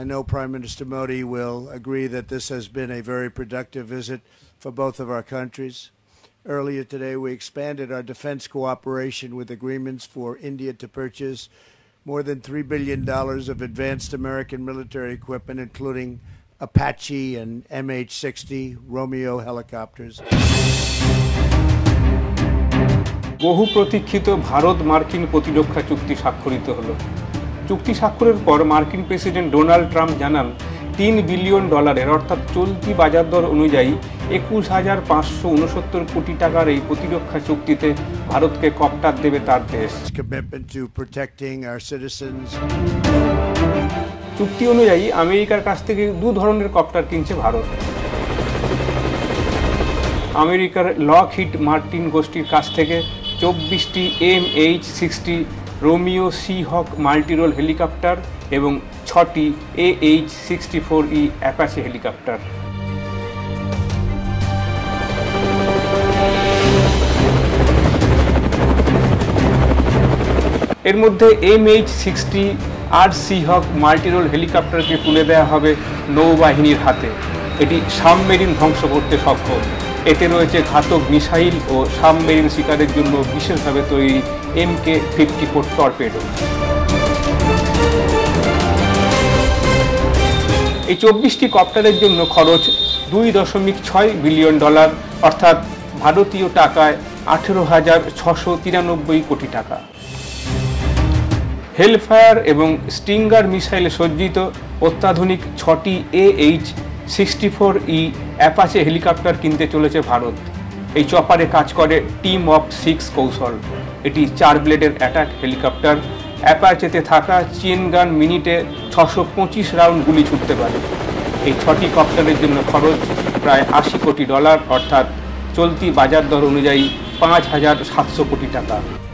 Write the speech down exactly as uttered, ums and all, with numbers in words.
know Prime Minister Modi will agree that this has been a very productive visit for both of our countries. Earlier today, we expanded our defense cooperation with agreements for India to purchase more than three billion dollars of advanced American military equipment, including Apache and M H sixty Romeo helicopters. বহু প্রতীক্ষিত ভারত মার্কিন প্রতিরক্ষা চুক্তি স্বাক্ষরিত হলো। চুক্তি স্বাক্ষরের পর মার্কিন প্রেসিডেন্ট ডোনাল্ড ট্রাম্প জানান তিন বিলিয়ন ডলারের অর্থাৎ চলতি বাজার দর অনুযায়ী একুশ হাজার পাঁচশো উনসত্তর কোটি টাকার এই প্রতিরক্ষা চুক্তিতে ভারতকে কপ্টার দেবে তার দেশ। চুক্তি অনুযায়ী আমেরিকার কাছ থেকে দু ধরনের কপ্টার কিনছে ভারত। আমেরিকার লকহিড মার্টিন গোষ্ঠীর কাছ থেকে চব্বিশটি M H sixty Romeo Seahawk multirole helicopter এবং ছটি A H sixty four E Apache helicopter. এর মধ্যে M H sixty R Seahawk multirole হেলিকপ্টারকে তুলে দেওয়া হবে নৌবাহিনীর হাতে। এটি সাবমেরিন ধ্বংস করতে সক্ষম। এতে রয়েছে ঘাতক মিসাইল ও সাবমেরিন শিকারের জন্য বিশেষভাবে তৈরি M K fifty four torpedo. এই চব্বিশটি কপ্টারের জন্য খরচ দুই দশমিক ছয় বিলিয়ন ডলার অর্থাৎ ভারতীয় টাকায় আঠেরো হাজার ছশো তিরানব্বই কোটি টাকা। হেলফায়ার এবং স্টিঙ্গার মিসাইলে সজ্জিত অত্যাধুনিক ছটি A H sixty four E Apache helicopter কিনতে চলেছে ভারত। এই চপারে কাজ করে টিম অফ সিক্স কৌশল। এটি চার ব্লেডের অ্যাটাক হেলিকপ্টার। অ্যাপাচেতে থাকা চেন গান মিনিটে ছশো পঁচিশ রাউন্ড গুলি ছুটতে পারে। এই ছটি কপ্টারের জন্য খরচ প্রায় আশি কোটি ডলার অর্থাৎ চলতি বাজার দর অনুযায়ী পাঁচ হাজার সাতশো কোটি টাকা।